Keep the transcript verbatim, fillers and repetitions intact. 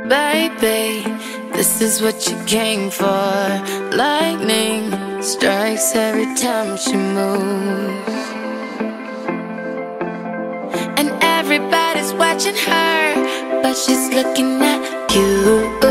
Baby, this is what you came for. Lightning strikes every time she moves, and everybody's watching her, but she's looking at you.